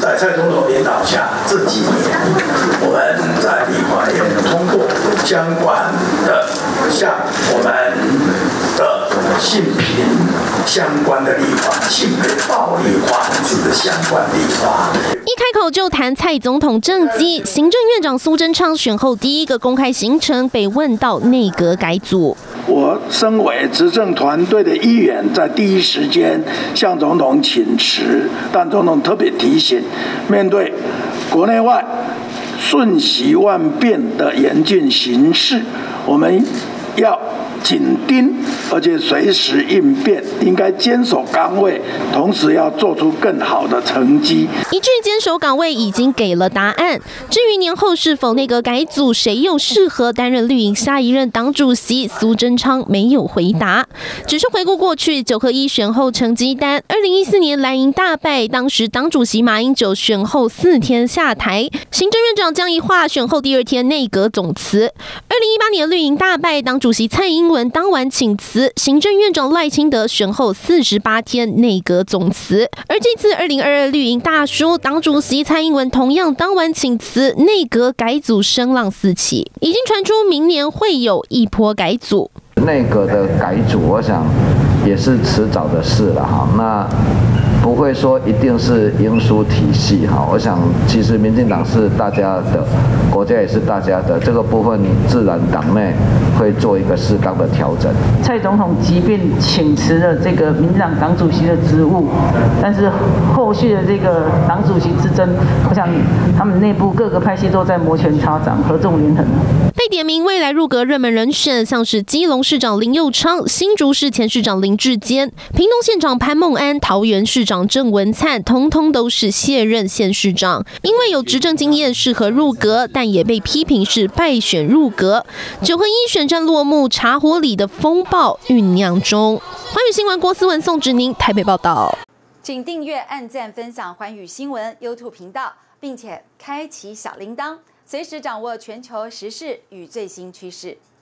在蔡总统领导下，这几年我们在立法院通过相关的像我们的性平相关的立法、性别暴力防治的相关立法。 一开口就谈蔡总统政绩，行政院长苏贞昌选后第一个公开行程被问到内阁改组。 我身为执政团队的一员，在第一时间向总统请辞，但总统特别提醒，面对国内外瞬息万变的严峻形势，我们要紧盯，而且随时应变，应该坚守岗位，同时要做出更好的成绩。 一句坚守岗位已经给了答案。至于年后是否内阁改组，谁又适合担任绿营下一任党主席，苏贞昌没有回答，只是回顾过去9合1选后成绩单。2014年蓝营大败，当时党主席马英九选后4天下台，行政院长江宜樺选后第2天内阁总辞。2018年绿营大败，党主席蔡英文当晚请辞，行政院长赖清德选后48天内阁总辞。而这次2022绿营大输，党主席蔡英文同样当晚请辞，内阁改组声浪四起，已经传出明年会有一波改组。 内阁的改组，我想也是迟早的事了哈。那不会说一定是英苏体系哈，我想其实民进党是大家的，国家也是大家的，这个部分自然党内会做一个适当的调整。 蔡总统即便请辞了这个民进党党主席的职务，但是后续的这个党主席之争，我想他们内部各个派系都在摩拳擦掌，合纵连横。 被点名未来入阁热门人选，像是基隆市长林右昌、新竹市前市长林智坚、屏东县长潘孟安、桃园市长郑文灿，通通都是卸任县市长，因为有执政经验适合入阁，但也被批评是败选入阁。9合1选战落幕，茶壶里的风暴酝酿中。寰宇新闻郭思文、宋植宁台北报道。 请订阅、按赞、分享寰宇新闻 YouTube 频道，并且开启小铃铛，随时掌握全球时事与最新趋势。